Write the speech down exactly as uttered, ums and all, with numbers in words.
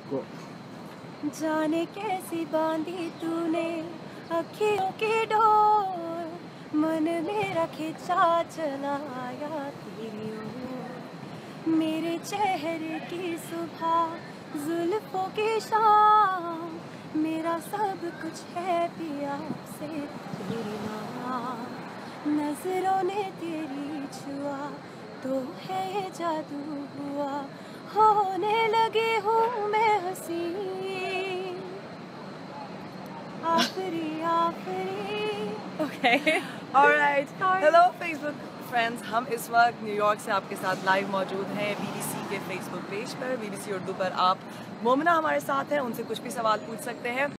गो। जाने कैसी बांधी तूने अखियों की डोर, मन मेरा खिंचा चला आया तेरी ओर। मेरे चेहरे की सुबह, जुल्फों की शाम, मेरा सब कुछ है पिया से तेरी नाम। नजरों ने तेरी छुआ तो है ये जादू हुआ, होने लगी हूँ मैं हंसी आखिरी आखिरी। Okay. All right. Hello Facebook friends. हम इस वक्त न्यूयॉर्क से आपके साथ लाइव मौजूद हैं बीबीसी के फेसबुक पेज पर। बीबीसी उर्दू पर आप मोमिना हमारे साथ हैं, उनसे कुछ भी सवाल पूछ सकते हैं।